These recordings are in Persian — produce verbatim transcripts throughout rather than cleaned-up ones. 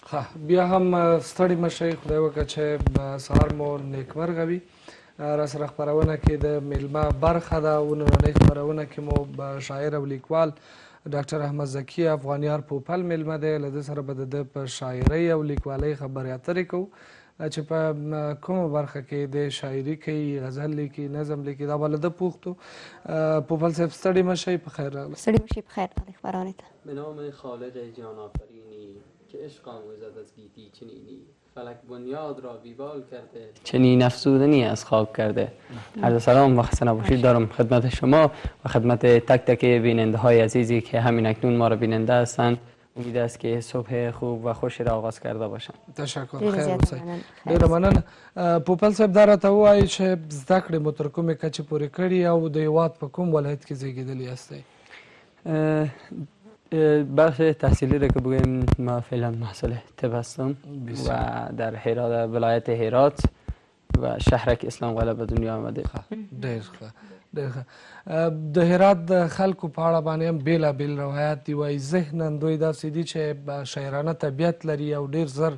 بیا هم ستړي مشئ، خدای وکړه چې سهار مو نیکمرغه وي. را سره خپرونه کې د میلمه برخه ده او نننۍ خپرونه کې مو شاعر او لیکوال ډاکټر احمد ذکي افغانیار پوپل میلمه دی. له ده سره به د ده په شاعرۍ او لیکوالۍ خبرې اترې کوو چې په کومه برخه کې د شاعري کوي، غزل لیکي، نظم لیکي، دا به له ده پوښتو. پوپل صاحب ستړي مشئ، په خیر راغلاست. ستړي مشئ، په خیر راغلئ خپرونې ته. به نام خالق جان آفرینی که عشق آموزد از گیتی چنینی، فلک بنیاد را بیبال کرده چنین افزودنی از خاک کرده. عرض سلام و خسته نباشید دارم خدمت شما و خدمت تک تک بیننده های عزیزی که همین اکنون ما را بیننده هستند. امید است که صبح خوب و خوشی را آغاز کرده باشند. تشکر، خیر اوسئ. ډېره مننه. پوپل صاحب دا راته ووایي چې زده کړې مو تر کومې کچې پورې کړي او د هېواد په کوم ولایت کې زیږېدلي یاستئ؟ بخش تحصیلی را که بگویم ما فعلا محصل طب هستم و در هرات، ولایت هرات و شهرک اسلام غله به دنیا آمده. ډېر ښه، ډېر ښه. د هرات د خلکو په اړه باندې هم بېلابېل روایات دي، وایي ذهناً دوی داسې دي چې شاعرانه طبیعت لري او ډېر زر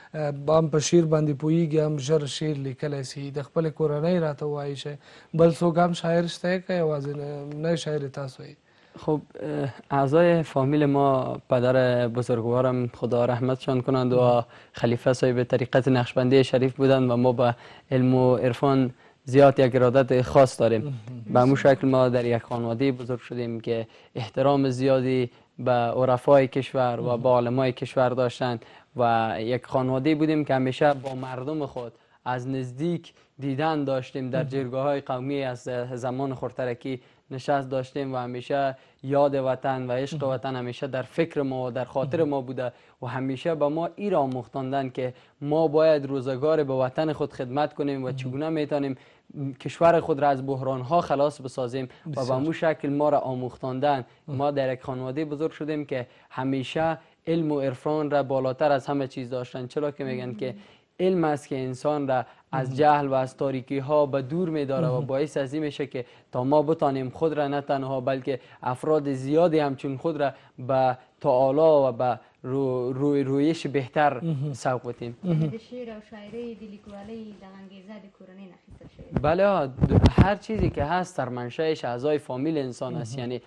هم په شعر باندې پوهېږي، هم ژر شعر لیکلی سي. د خپلې کورنۍ راته ووایي چې بل څوک هم شاعر شته که یوازې نه شاعر تاسو یې؟ خب اعضای فامیل ما پدر بزرگوارم خدا رحمتشان کنند و خلیفه صاحب طریقت نقشبندی شریف بودند و ما به علم و عرفان زیاد یک ارادت خاص داریم. به همون شکل ما در یک خانواده بزرگ شدیم که احترام زیادی به عرفای کشور و به علمای کشور داشتند و یک خانواده بودیم که همیشه با مردم خود از نزدیک دیدن داشتیم. در جرگاه های قومی از زمان خردترکی نشست داشتیم و همیشه یاد وطن و عشق وطن همیشه در فکر ما و در خاطر ما بوده و همیشه به ما ای را آموختاندند که ما باید روزگار به وطن خود خدمت کنیم و چگونه میتونیم کشور خود را از بحران ها خلاص بسازیم و به همون شکل ما را آموختاندند. ما در یک خانواده بزرگ شدیم که همیشه علم و عرفان را بالاتر از همه چیز داشتن، چرا که میگن که علم است که انسان را از جهل و از تاریکی ها به دور می داره و باعث از این میشه که تا ما بتانیم خود را نه تنها بلکه افراد زیادی همچون خود را به تعالی و به رو روی رویش بهتر سوق بتیم. د شعر او شاعری د لیکوالۍ د انگیزه د کورنۍ نخیسته شوی. بله، هر چیزی که هست در منشأش اعضای فامیل انسان است. یعنی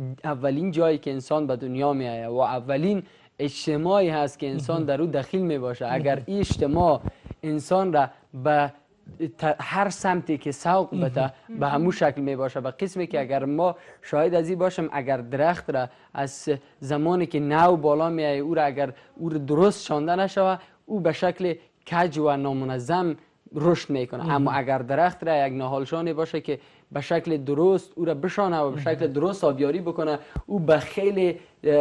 اولین جایی که انسان به دنیا می آید و اولین اجتماعی هست که انسان در او دخیل می باشه. اگر این اجتماع انسان را به هر سمتی که سوق بده به همون شکل می باشه. به قسمی که اگر ما شاید از این باشم اگر درخت را از زمانی که نو بالا می آید او را اگر او را درست شانده نشوه او به شکل کج و نامنظم رشد میکنه. اما اگر درخت را یک نهالشانی باشه که به شکل درست او را بشانه و به شکل درست آبیاری بکنه او به خیلی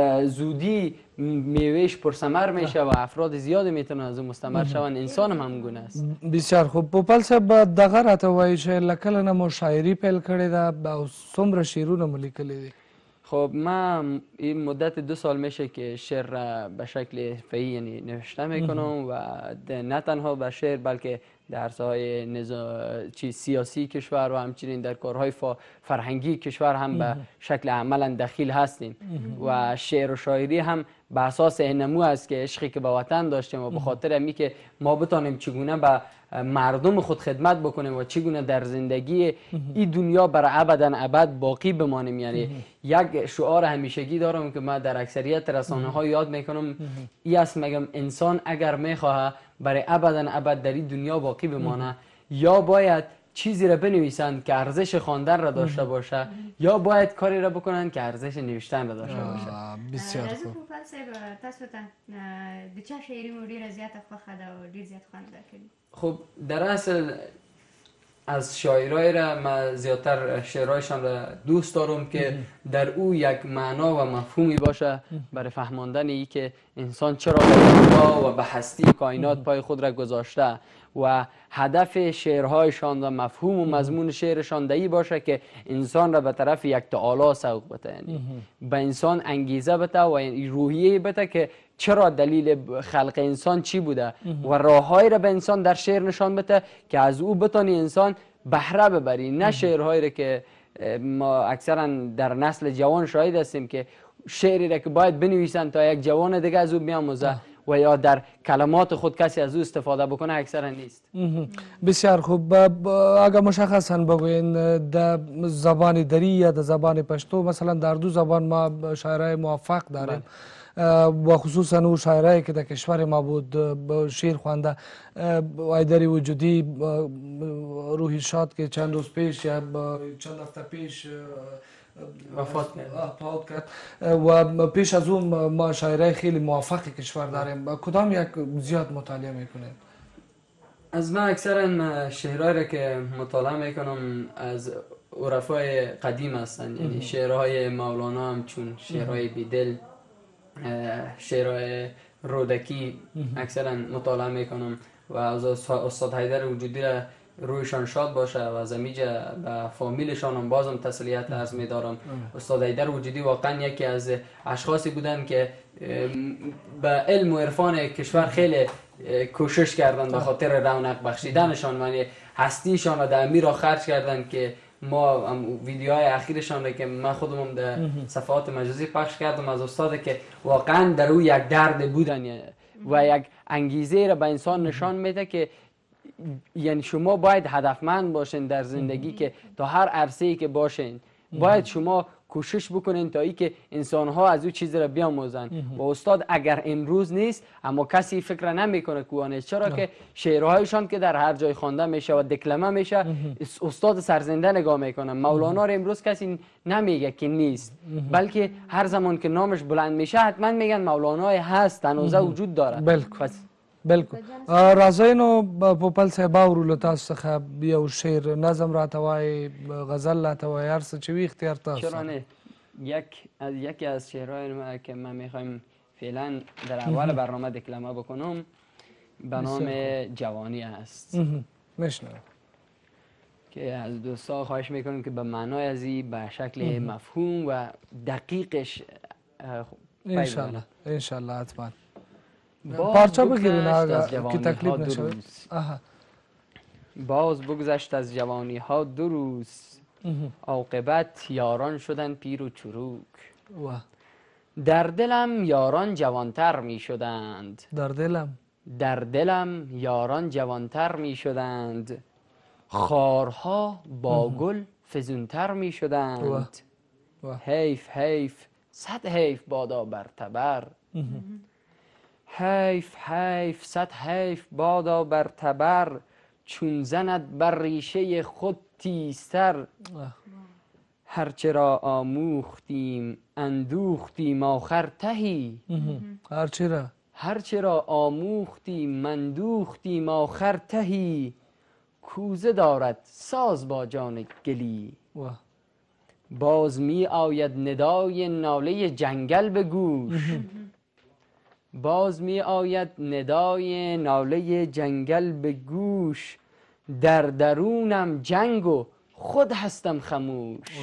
زودی میوهش پرثمر میشه و افراد زیادی میتونن از اون مستمر شون. انسان هم همون گونه است. بسیار خوب. پوپل صاحب دغه راته وایي چې له کله نه مو شاعري پیل کړې ده او څومره شعرونه مو لیکلي دي؟ خب من این مدت دو سال میشه که شعر را به شکل حرفه‌ای یعنی نوشته میکنم و نه تنها به شعر بلکه در عرصه‌های نظام سیاسی کشور و همچنین در کارهای فرهنگی کشور هم به شکل عملا دخیل هستیم و شعر و شاعری هم به اساس نمو است که عشقی که به وطن داشتیم و به خاطر همی که ما بتانیم چگونه به مردم خود خدمت بکنیم و چگونه در زندگی این دنیا برای ابدا ابد باقی بمانیم. یعنی یک شعار همیشگی دارم که من در اکثریت رسانه ها یاد میکنم، این است میگم انسان اگر میخواه برای ابدا ابد در این دنیا باقی بمانه یا باید چیزی را بنویسند که ارزش خواندن را داشته باشه یا باید کاری را بکنند که ارزش نوشتن را داشته باشه. بسیار خوب. راځه پوپل صاحب تاسو ته د چا شاعري مو ډیره زیاته خوښه ده او ډیر زیات خوند درکوي؟ خب در اصل از شاعرای را من زیادتر شعرهایشان را دوست دارم که در او یک معنا و مفهومی باشه برای فهماندن ای که انسان چرا به دنیا و به هستی کائنات پای خود را گذاشته و هدف شعرهایشان و مفهوم و مضمون شعرشان دهی باشه که انسان را به طرف یک تعالی سوق بده. یعنی به انسان انگیزه بده و روحیه بده که چرا دلیل خلق انسان چی بوده و راههایی را به انسان در شعر نشان بده که از او بتانی انسان بهره ببری. نه شعرهایی را که ما اکثرا در نسل جوان شاهد هستیم که شعری را که باید بنویسن تا یک جوان دیگه از او بیاموزه و یا در کلمات خود کسی از او استفاده بکنه اکثرا نیست. بسیار خوب. اگر مشخصا بگوین در زبان دری یا در زبان پشتو، مثلا در دو زبان ما شاعرای موفق داریم و خصوصا او شاعرایی که در کشور ما بود شعر خوانده، ایدری وجودی روحی شاد که چند روز پیش یا چند هفته پیش وفات کرد. وفات کرد و پیش از اون ما شاعرای خیلی موفق کشور داریم. کدام یک زیاد مطالعه میکنید؟ از من اکثرا شعرهایی را که مطالعه میکنم از عرفای قدیم هستند، یعنی شعرهای مولانا هم چون شعرهای بیدل، شعرهای رودکی اکثرا مطالعه میکنم و از استاد حیدر وجودی را رویشان شاد باشه و از امیجا به فامیلشان هم بازم تسلیت عرض می‌دارم. استاد حیدر وجودی واقعا یکی از اشخاصی بودن که به علم و عرفان کشور خیلی کوشش کردن به خاطر رونق بخشیدنشان، یعنی هستیشان را در امیر را خرج کردن که ما ویدیوهای اخیرشان را که من خودم در صفحات مجازی پخش کردم از استاد که واقعا در او یک درد بودن و یک انگیزه را به انسان نشان میده که یعنی شما باید هدفمند باشین در زندگی که تا هر عرصه‌ای که باشین باید شما کوشش بکنین تا ای که انسان‌ها از او چیزی را بیاموزن. و استاد اگر امروز نیست اما کسی فکر نمیکنه که نیست، چرا که شعرهایشان که در هر جای خوانده میشه و دکلمه میشه استاد سرزنده نگاه میکنه. مولانا را امروز کسی نمیگه که نیست، بلکه هر زمان که نامش بلند میشه حتما میگن مولانا هست، تنوزه وجود داره. بالکل بالکل. راځئ پوپل صاحب اورو تاسو څخه یو شعر، نظم راته وایي، غزل راته وایي، هر څه چې وي اختیار تاسو. چرا نه؟ یک از یکی از شعرهای که من میخوایم فعلا در اول برنامه دکلمه بکنم به نام جوانی است. میشنوم که از دوستا خواهش میکنم که به معنای ازی به شکل مفهوم و دقیقش انشالله انشالله حتما پارچه بگیرین که تکلیف نشود. باز بگذشت از جوانی ها دو روز، عاقبت یاران شدن پیر و چروک. در دلم یاران جوانتر می شدند، در دلم در دلم یاران جوانتر می شدند، خارها با گل فزونتر می شدند. حیف حیف صد حیف بادا بر تبر، حیف حیف صد حیف بادا بر تبر، چون زند بر ریشه خود تیزتر. هرچرا آموختیم اندوختیم آخر تهی، هرچرا هرچرا آموختیم اندوختیم آخر تهی، کوزه دارد ساز با جان گلی. باز می آید ندای ناله جنگل به گوش، باز می آید ندای ناله جنگل به گوش، در درونم جنگ و خود هستم خموش.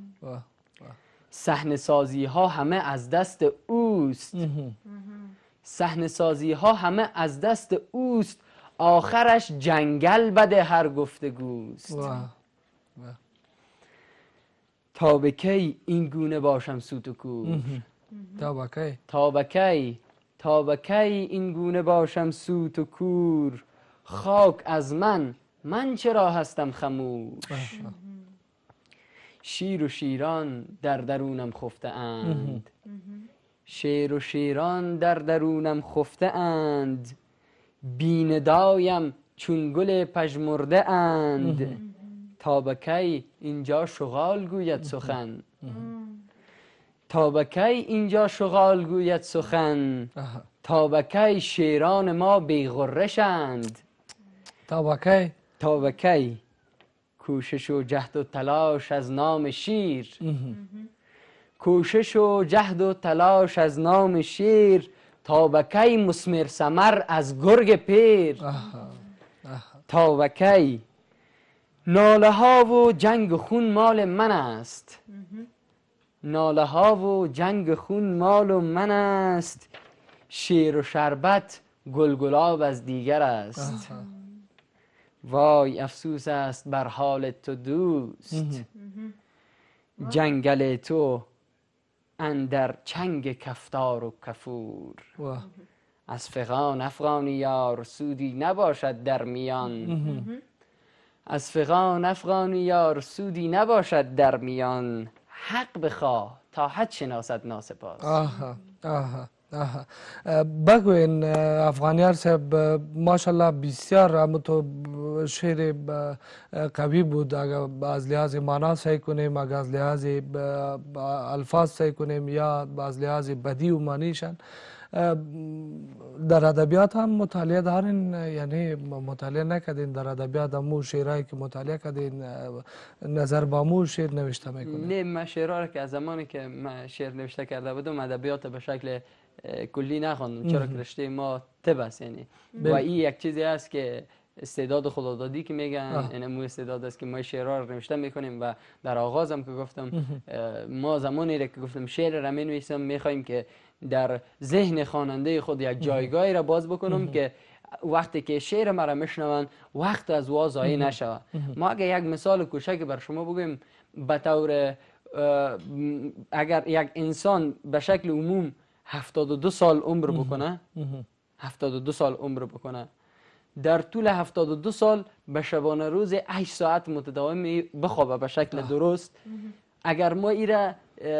صحنه سازی ها همه از دست اوست، صحنه سازی ها همه از دست اوست، آخرش جنگل بده هر گفتگوست. تا به کی این گونه باشم سوت و کور، تا به کی تا به کی تا به کی این گونه باشم سوت و کور، خاک از من من چرا هستم خموش. شیر و شیران در درونم خفته اند، شیر و شیران در درونم خفته اند، بیندایم چون گل پژمرده اند. تا به کی اینجا شغال گوید سخن، تا به کی اینجا شغال گوید سخن، تا به کی شیران ما بیغرشند. تا به کی تا به کی کوشش و جهد و تلاش از نام شیر، کوشش و جهد و تلاش از نام شیر، تا به کی مثمر ثمر از گرگ پیر. تا به کی ناله ها و جنگ و خون مال من است، ناله ها و جنگ خون مال و من است، شیر و شربت گلگلاب از دیگر است. وای افسوس است بر حال تو دوست، جنگل تو اندر چنگ کفتار و کفور. از فغان افغان یار سودی نباشد در میان. از فغان افغان یار سودی نباشد در میان. حق بخواه تا حد شناسد ناسپاس. آها آها آها بگوین افغانیار صاحب ماشاءالله بسیار هم تو شعر قوی بود. اگر از لحاظ معنا سعی کنیم، اگر از لحاظ الفاظ سعی کنیم یا از لحاظ بدی و معنیشان. در ادبیات هم مطالعه دارین؟ یعنی مطالعه نکردین در ادبیات هم شعرهایی که مطالعه کردین نظر با مو شعر نوشته میکنین؟ نه، من شعرها که از زمانی که من شعر نوشته کرده بودم ادبیات به شکل کلی نخواندم، چرا که رشته ما طب است. یعنی و این یک چیزی است که استعداد خدادادی که میگن، این مو استعداد است که ما شعرها رو نوشته میکنیم. و در آغازم که گفتم ما زمانی را که گفتم شعر را می نویسم میخوایم که در ذهن خواننده خود یک جایگاهی را باز بکنم که وقتی که شعر مرا میشنون وقت از وا ضایع نشود. ما اگر یک مثال کوچک بر شما بگیم، به طور اگر یک انسان به شکل عموم هفتاد و دو سال عمر بکنه، هفتاد و دو سال عمر بکنه، در طول هفتاد و دو سال به شبانه روز هشت ساعت متداوم بخوابه به شکل درست. اگر ما ای را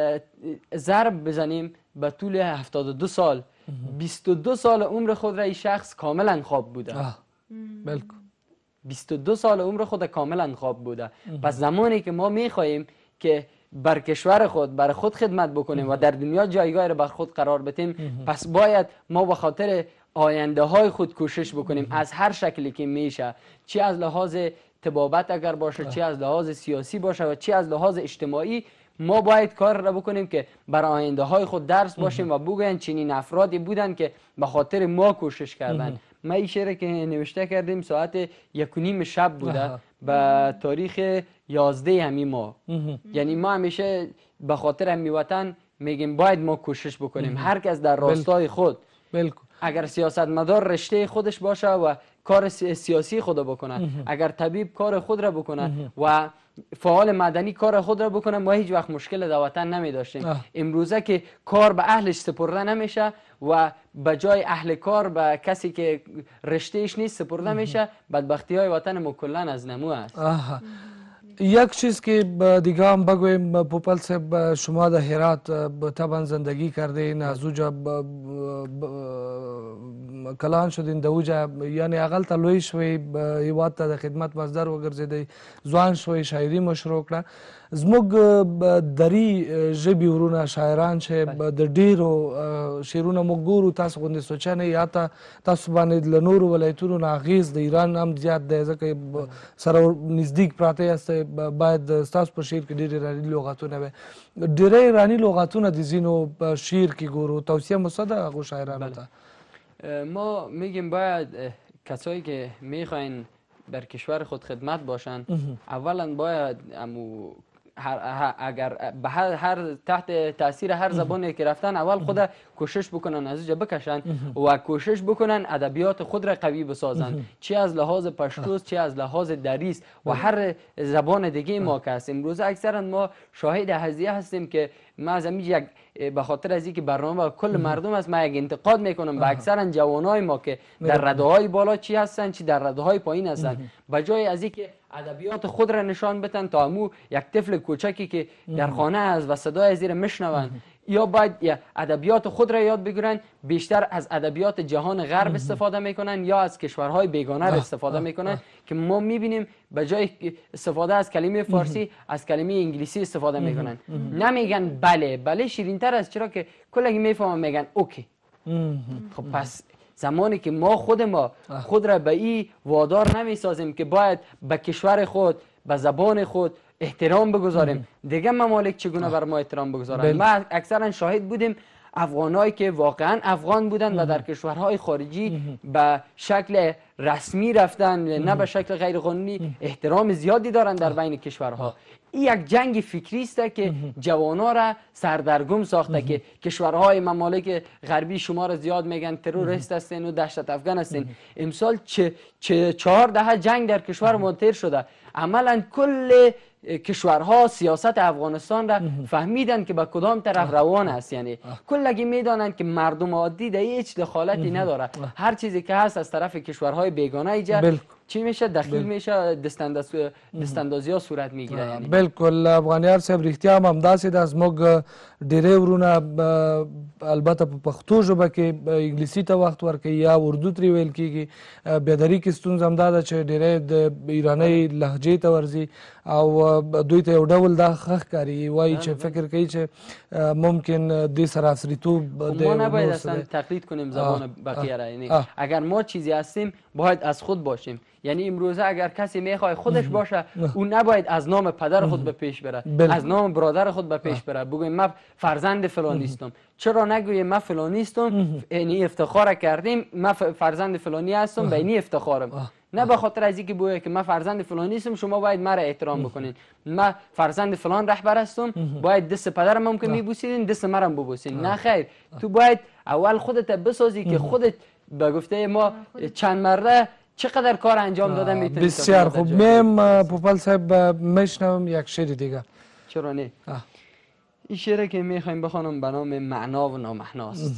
ضرب بزنیم به طول هفتاد و دو سال، بیست و دو سال عمر خود را این شخص کاملا خواب بوده. بلکل بیست و دو سال عمر خود کاملا خواب بوده. پس زمانی که ما میخواهیم که بر کشور خود بر خود خدمت بکنیم و در دنیا جایگاه را بر خود قرار بدیم، پس باید ما به خاطر آینده های خود کوشش بکنیم از هر شکلی که میشه، چی از لحاظ طبابت اگر باشه، چی از لحاظ سیاسی باشه و چی از لحاظ اجتماعی. ما باید کار را بکنیم که بر آینده های خود درس باشیم و بگوین چنین افرادی بودن که به خاطر ما کوشش کردن. ما این شعر که نوشته کردیم ساعت یک و نیم شب بوده به تاریخ یازده همین ماه. یعنی ما همیشه به خاطر همی وطن میگیم باید ما کوشش بکنیم، هر کس در راستای خود. بلکل. اگر سیاستمدار رشته خودش باشه و کار سیاسی خود بکنه، اگر طبیب کار خود را بکنه و فعال مدنی کار خود را بکنه، ما هیچ وقت مشکل در وطن نمی داشتیم. امروزه که کار به اهلش سپرده نمیشه و به جای اهل کار به کسی که رشتهش نیست سپرده میشه، بدبختی های وطن ما کلن از نمو است. یک چیز که دیگه هم بگویم پوپل صاحب، شما در هرات طبعا زندگی کردین، از اوجا کلان شدین، در اوجا یعنی اقل تا لوی شوی هیواد ته د خدمت مصدر وګرځیدئ، ځوان شوی، شاعري مو شروع کړه. زموږ دري ژبې ورونه شاعران چې د ډیرو شعرونه موږ ګورو، تاسو غوندې سوچنه یا تاسو باندې له نورو ولایتونو نه اغېز د ایران هم زیات دی، ځکه سره نزدیک پراته یاست. باید ستاسو په شعر کې ډېر ایراني لغتونه وي. ډېری ایراني لغتونه د ځینو په شعر کې ګورو، توصیه مو څه ده هغو شاعرانو ته؟ ما میگیم باید کسایی که میخواین بر کشور خود خدمت باشن، اولا باید امو هر اگر به هر, هر تحت تاثیر هر زبانی که رفتن، اول خود کوشش بکنن از اینجا بکشن و کوشش بکنن ادبیات خود را قوی بسازن، چی از لحاظ پشتوست، چی از لحاظ دریس و هر زبان دیگه ما که هستیم. امروز اکثرا ما شاهد هزیه هستیم که ما از یک به خاطر از اینکه برنامه کل مردم است، ما یک انتقاد میکنم به اکثرا جوانای ما که در رده های بالا چی هستن چی در رده های پایین هستن، به جای از اینکه ادبیات خود را نشان بدن تا امو یک طفل کوچکی که در خانه است و صدای زیر میشنون، یا باید یا ادبیات خود را یاد بگیرن، بیشتر از ادبیات جهان غرب استفاده میکنن یا از کشورهای بیگانه را استفاده میکنن که ما میبینیم به جای استفاده از کلمه فارسی از کلمه انگلیسی استفاده میکنن. نمیگن بله، بله شیرین‌تر است، چرا که کلگی میفهمن میگن اوکی. خب پس زمانی که ما خود ما خود را به این وادار نمیسازیم که باید به کشور خود به زبان خود احترام بگذاریم، دیگه ممالک چگونه بر ما احترام بگذارن؟ ما اکثرا شاهد بودیم افغانایی که واقعا افغان بودن و در کشورهای خارجی به شکل رسمی رفتن نه به شکل غیر قانونی احترام زیادی دارن در بین کشورها. این یک جنگ فکری است که جوانا را سردرگم ساخته که کشورهای ممالک غربی شما را زیاد میگن تروریست هستین و دهشت افغان هستین. امسال چه چه چهار دهه جنگ در کشور ما تیر شده. عملا کل کشورها سیاست افغانستان را فهمیدن که به کدام طرف روان است. یعنی کلگی میدانن که مردم عادی در هیچ دخالتی نداره. هر چیزی که هست از طرف کشورهای بیگانه ایجا چی میشه دخیل میشه دستاندازی ها صورت میگیره. یعنی بالکل افغانیار صاحب رښتیا هم همداسې ده. زموږ ډیری ورونه البته په پښتو ژبه کې انګلیسي ته وخت ورکوي یا اردو ترې ویل کېږي. بیداري کې ستونزه همدا ده چې ډیری د ایرانۍ لهجې ته ورځي او دوی ته یو ډول دا ښه ښکاري. وایي چې فکر کوي چې ممکن دې سره عصریتوب ما نباید اصلا تقلید کنیم زبان بقیه را. یعنی اگر ما چیزی هستیم باید از خود باشیم. یعنی امروزه اگر کسی میخواد خودش باشه او نباید از نام پدر خود به پیش بره، از نام برادر خود به پیش بره. بگویم من فرزند فلانیستم. چرا نگویم من فلانیستم؟ یعنی افتخار کردیم من فرزند فلانی هستم به اینی افتخارم. نه به خاطر از اینکه بگویم که من فرزند فلانیستم شما باید مرا احترام بکنین. من فرزند فلان رهبر هستم باید دست پدرم ممکن میبوسیدین دست مرم ببوسین. نه خیر، تو باید اول خودت بسازی که خودت به گفته ما چند مرده چقدر کار انجام دادم میتونید. بسیار خوب. میم پوپل صاحب میشنوم یک شعر دیگه. چرا نه؟ این شعر که میخوایم بخوانم به نام معنا و نامحناست.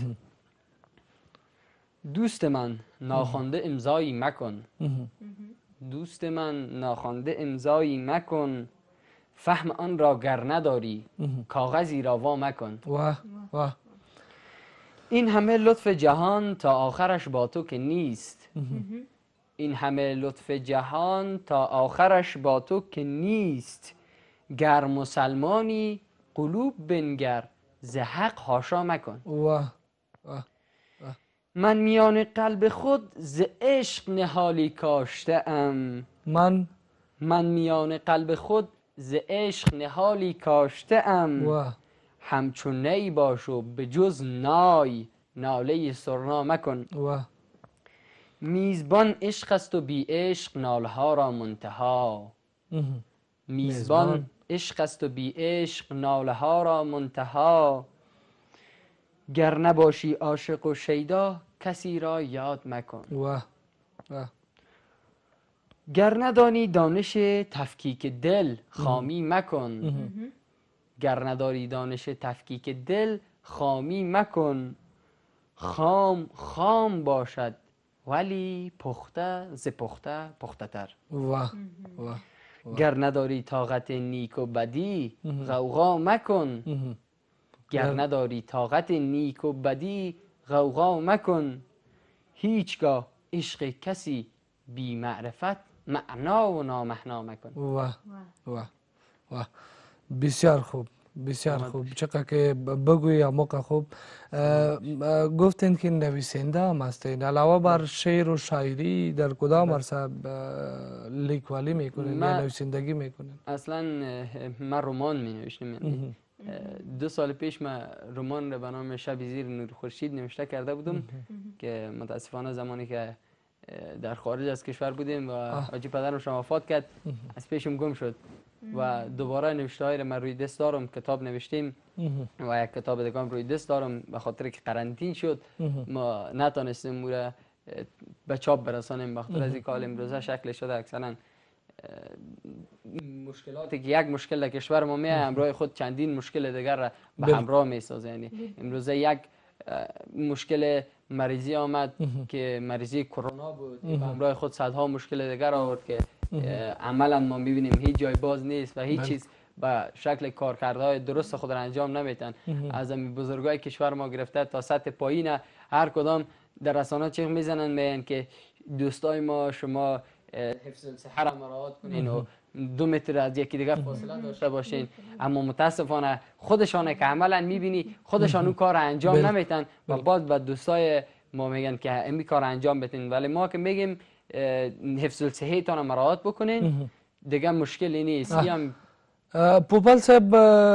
دوست من ناخوانده امضایی مکن، دوست من ناخوانده امضایی مکن، فهم آن را گر نداری کاغذی را وا مکن. واه واه. این همه لطف جهان تا آخرش با تو که نیست، این همه لطف جهان تا آخرش با تو که نیست، گر مسلمانی قلوب بنگر ز حق حاشا مکن. واه واه. من میان قلب خود ز عشق نهالی کاشته ام، من من میان قلب خود ز عشق نهالی کاشته ام. واه. همچون نی باشو به جز نای ناله سرنا مکن. واه. میزبان عشق است و بی عشق نالها را منتها، میزبان عشق است و بی عشق نالها را منتها، گر نباشی عاشق و شیدا کسی را یاد مکن. واه واه. گر ندانی دانش تفکیک دل خامی مکن، گر نداری دانش تفکیک دل خامی مکن، خام خام باشد ولی پخته ز پخته پخته تر. واه واه. گر نداری طاقت نیک و بدی غوغا مکن، گر نداری طاقت نیک و بدی غوغا مکن، هیچگاه عشق کسی بی معرفت معنا و نامحنا مکن. واه واه واه. بسیار خوب بسیار خوب. چقدر که بگویی موقع خوب. گفتین که نویسنده هم هستین، علاوه بر شعر و شاعری در کدام عرصه لیکوالی میکنین یا نویسندگی میکنین؟ اصلا من رمان می نوشتم. دو سال پیش من رمان رو به نام شب زیر نور خورشید نوشته کرده بودم که متاسفانه زمانی که در خارج از کشور بودیم و حاجی پدرم شما وفات کرد از پیشم گم شد و دوباره نوشته های رو من روی دست دارم. کتاب نوشتیم و یک کتاب دیگه روی دست دارم. به خاطر که قرنطین شد ما نتونستیم او را به چاپ برسانیم. بخاطر از این که امروزه شکل شده اکثرا مشکلاتی که یک مشکل در کشور ما میه همراه خود چندین مشکل دیگر را به همراه میسازه. یعنی امروزه یک مشکل مریضی آمد که مریضی کرونا بود، به همراه خود صدها مشکل دیگر آورد که عملا ما میبینیم هیچ جای باز نیست و هیچ چیز به شکل کارکردهای درست خود را انجام نمیتن. از این بزرگای کشور ما گرفته تا سطح پایین هر کدام در رسانه چیخ میزنن میگن که دوستای ما شما حفظ الصحه را مراعات کنین و دو متر از یکی دیگر فاصله داشته باشین، اما متاسفانه خودشانه که عملا میبینی خودشان اون کار انجام نمیتن و بعد به دوستای ما میگن که این کار انجام بتین. ولی ما که میگیم حفظ الصحه تان مراعات بکنین دیگه مشکلی نیست. هم پوپل صاحب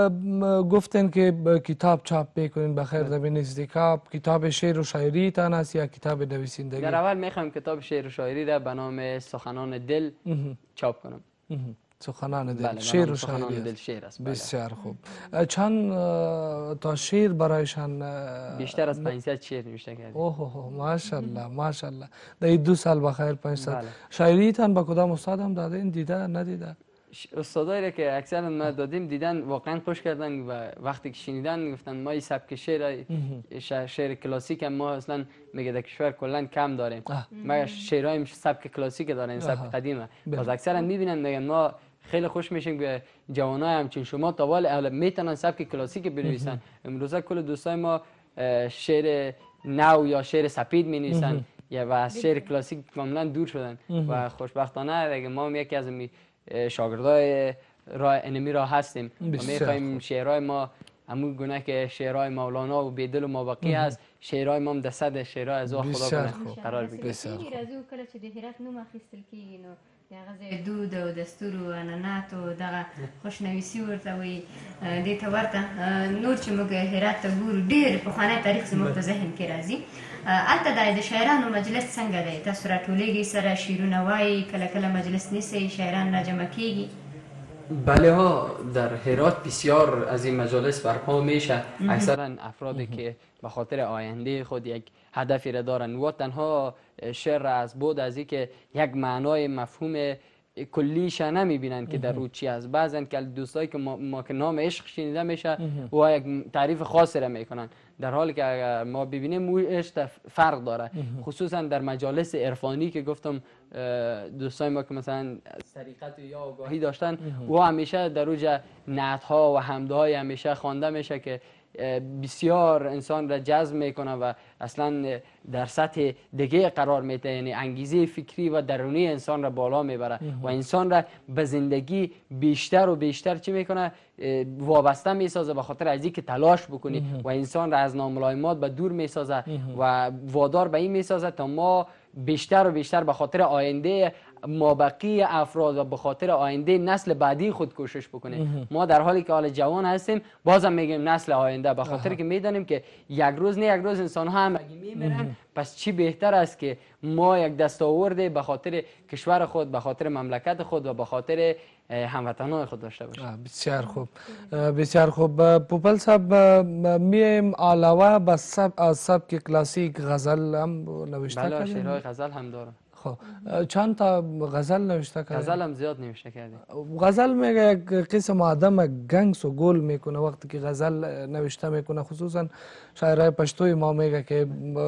گفتن که کتاب چاپ میکنین بخیر در نزدیکا، کتاب شعر و شاعری تان است یا کتاب نویسندگی؟ در اول میخوام کتاب شعر و شاعری را به نام سخنان دل چاپ کنم. سخنان دل. بله، شعر و سخنان شاعری دل شعر است. بله. بسیار خوب. چند تا شعر برایشان؟ بیشتر از پانصد شعر نوشته کردیم. اوه ماشاءالله ماشاءالله. در این دو سال بخیر پانصد. بله. شاعری تان با کدام استاد هم دادین؟ دیده ندیده؟ استادایی را که اکثرا ما دادیم دیدن واقعا خوش کردن و وقتی که شنیدن گفتن ما این سبک شعر شعر کلاسیک هم ما اصلا میگه در کشور کلا کم داریم، ما شعرهای سبک کلاسیک داریم، سبک قدیمه. باز اکثرا میبینن میگن ما خیلی خوش میشیم که جوانای همچین شما طوال میتونن سبک کلاسیک بنویسن. امروزه کل دوستای ما شعر نو یا شعر سپید می نویسن یا و از شعر کلاسیک کاملا دور شدن و خوشبختانه دیگه ما هم یکی از شاگردای راه انمی را هستیم و میخوایم شعرهای ما همون گونه که شعرهای مولانا و بیدل و مابقی هست، شعرهای ما هم در صد شعرهای از خدا کنه قرار بگیره. بسیار خوب. راځو کله چې د هرات نوم اخیستل کیږي نو دغه دود او دستور او انانات او دغه خوشنویسي ورته وي دې ته ورته نور چې موږ هرات ته ګورو ډېر پخوانی تاریخ زموږ په ذهن کې راځي. هلته د شاعرانو مجلس څنګه دی؟ تاسو راټولیږئ سره شعرونه وایي، کله کله مجلس نیسئ شاعران راجمع کیږي؟ بله ها، در هرات بسیار از این مجالس برپا میشه. اکثرا افرادی که به خاطر آینده خود یک هدفی را دارن و تنها شعر از بود از این که یک معنای مفهوم کلیش نمیبینن که در رو چی است. بعضن که دوستایی که ما, ما که نام عشق شنیده میشه و یک تعریف خاصی را میکنن، در حالی که اگر ما ببینیم او عشق فرق داره، خصوصا در مجالس عرفانی که گفتم دوستای ما که مثلا طریقت یا آگاهی داشتن و همیشه در اوج نعت‌ها و حمدهای همیشه خوانده میشه که بسیار انسان را جذب میکنه و اصلا در سطح دیگه قرار میده، یعنی انگیزه فکری و درونی انسان را بالا میبره و انسان را به زندگی بیشتر و بیشتر چی میکنه وابسته میسازه به خاطر از اینکه تلاش بکنی و انسان را از ناملایمات به دور میسازه و وادار به این میسازه تا ما بیشتر و بیشتر به خاطر آینده مابقی افراد و به خاطر آینده نسل بعدی خود کوشش بکنیم. ما در حالی که حال جوان هستیم بازم میگیم نسل آینده، به خاطر که میدانیم که یک روز نه یک روز انسان ها هم اگه میمیرن، پس چی بهتر است که ما یک دستاورد به خاطر کشور خود، به خاطر مملکت خود و به خاطر هموطنان خود داشته باشیم. بسیار خوب بسیار خوب. پوپل صاحب میم علاوه به سبک کلاسیک غزل هم نوشته کردین؟ بله، شعرهای غزل هم دارم. خب چند تا غزل نوشته کردین؟ غزل هم زیاد نوشته کردیم. غزل میگه یک قسم آدم گنگس و گل میکنه وقتی که غزل نوشته میکنه، خصوصا شاعرای پشتوی ما میگه که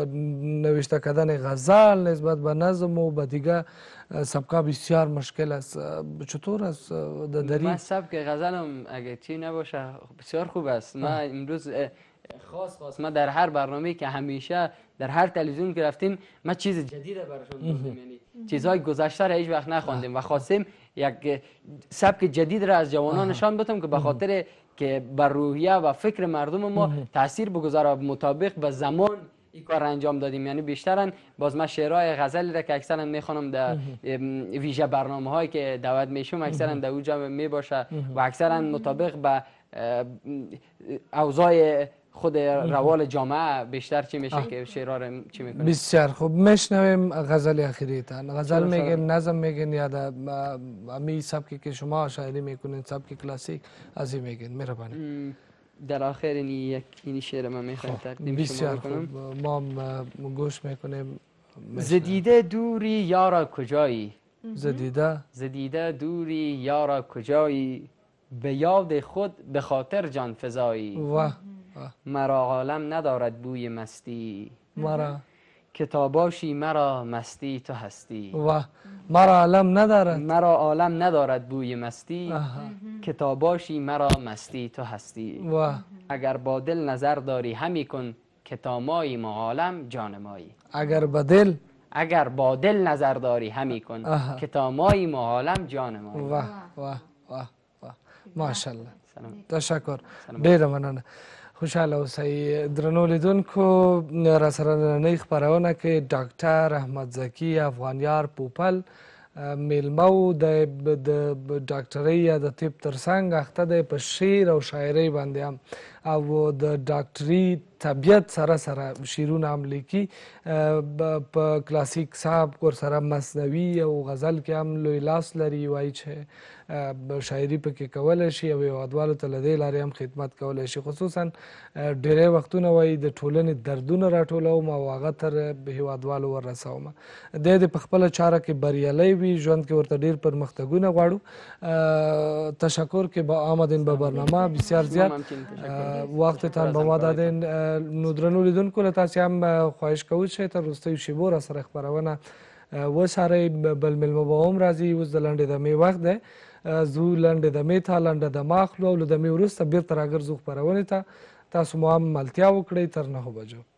نوشته کردن غزل نسبت به نظم و به دیگه سبکا بسیار مشکل است. چطور است داری؟ من سبک غزلم اگه چی نباشه بسیار خوب است. ما امروز خاص خاص ما در هر برنامه که همیشه در هر تلویزیون که رفتیم ما چیز جدید براشون گفتیم، یعنی چیزهای گذشته را هیچ وقت نخواندیم و خواستیم یک سبک جدید را از جوانان نشان بدیم که به خاطر که بر روحیه و فکر مردم ما تاثیر بگذاره، مطابق به زمان این کار انجام دادیم. یعنی بیشترا باز ما شعرهای غزلی را که اکثرا میخوانم در ویژه برنامه هایی که دعوت میشم اکثرا در اونجا میباشه و اکثرا مطابق به اوضاع خود روال جامعه بیشتر چی میشه که شعرها رو چی میکنه. بسیار خوب، میشنویم غزل اخیریتان. غزل میگن، نظم میگن یا در امی سبکی که شما شاعری میکنین سبک کلاسیک از این میگن؟ مهربانی. در آخر این یک این شعر من میخوایم تقدیم شما کنم. ما گوش میکنیم. زدیده دوری یارا کجایی، زدیده زدیده دوری یارا کجایی، به یاد خود به خاطر جان فزایی. واه مرا عالم ندارد بوی مستی، مرا کتاباشی مرا مستی تو هستی. واه مرا عالم ندارد، مرا عالم ندارد بوی مستی، کتاباشی مرا مستی تو هستی. واه اگر با دل نظر داری همی کن، کتامایی ما عالم جان مایی. اگر با دل اگر با دل نظر داری همی کن، کتامایی ما عالم جان مایی. واه واه واه واه ماشاءالله. تشکر، ډیره مننه. خوشحاله اوسئ. درنو لیدونکو، را سره نننۍ خپرونه کې ډاکټر احمد زکي افغانیار پوپل میلمه و د ډاکټرۍ یا د طب ترڅنګ اخته دی په شعر او شاعرۍ باندې هم او د ډاکټري طبیعت سره سره شعرونه هم لیکي. په کلاسیک سبک ورسره مثنوي او غزل کې هم لوی لاس لري، وایي چې شاعري پکې کولی شي او هیوادوالو ته له دې لارې هم خدمت کولی شي. خصوصا ډېری وختونه وایي د ټولنې دردونه راټولوم او هغه تر هیوادوالو وررسوم. دی د په خپله چاره کې بریالی وي، ژوند کې ورته ډېر پرمختګونه غواړو. تشکر که با آمدین به برنامه، بسیار زیاد وقتتان به ما دادین. نو درنو لیدونکو له تاسې هم خواهش کوو چې تر وروستیو شیبو را سره خپرونه وڅارئ. بل میلمه به هم راځي. اوس د لنډې دمې وخت دی. ځو لنډې دمې ته، لنډه دمه اخلو او له دمې وروسته بېرته راګرځو خپرونې ته. تاسو مو هم ملتیا وکړئ تر نهو بجو.